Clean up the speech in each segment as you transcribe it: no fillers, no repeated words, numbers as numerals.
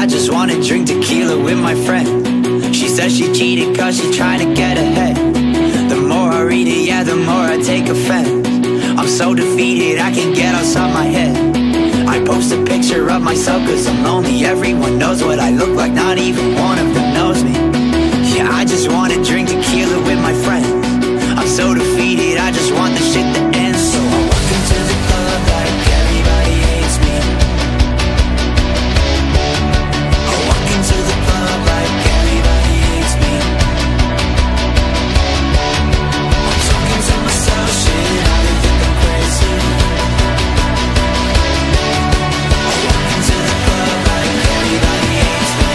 I just wanna drink tequila with my friend. She says she cheated cause she trying to get ahead. The more I read it, yeah, the more I take offense. I'm so defeated, I can't get outside my head. I post a picture of myself cause I'm lonely. Everyone knows what I look like, not even one of them knows me. Yeah, I just wanna drink tequila with my friends. I'm so defeated, I just want the shit to end. So I walk into the club like everybody hates me. I walk into the club like everybody hates me. I'm talking to myself, shit, I think I'm crazy. I walk into the club like everybody hates me.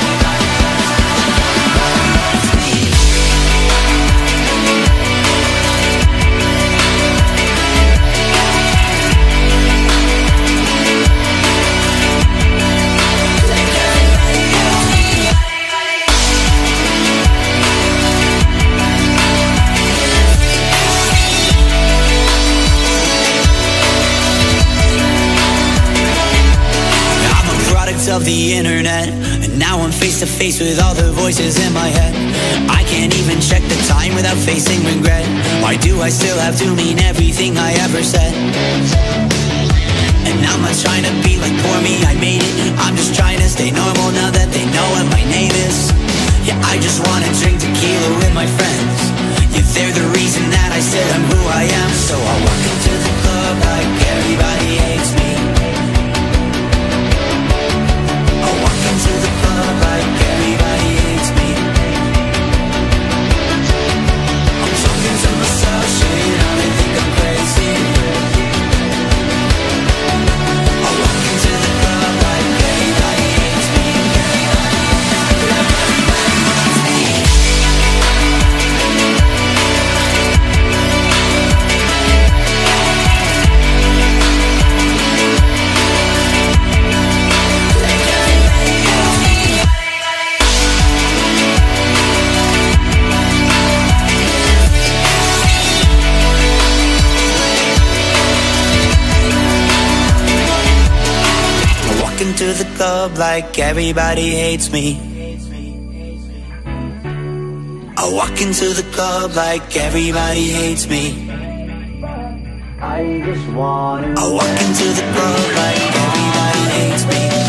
Of the internet, and now I'm face to face with all the voices in my head. I can't even check the time without facing regret. Why do I still have to mean everything I ever said? And I'm not trying to be like poor me, I made it. I'm just trying to stay normal now that they know what my name is. Yeah, I just wanna drink tequila with my friends. Yeah, they're the reason that I said I'm who I am. So I walk into the club like everybody hates me. To the club like everybody hates me. I'm talking to myself, shit, I think I'm crazy. I walk into the club like everybody hates me. To the club like everybody hates me. I walk into the club like everybody hates me. I walk into the club like everybody hates me.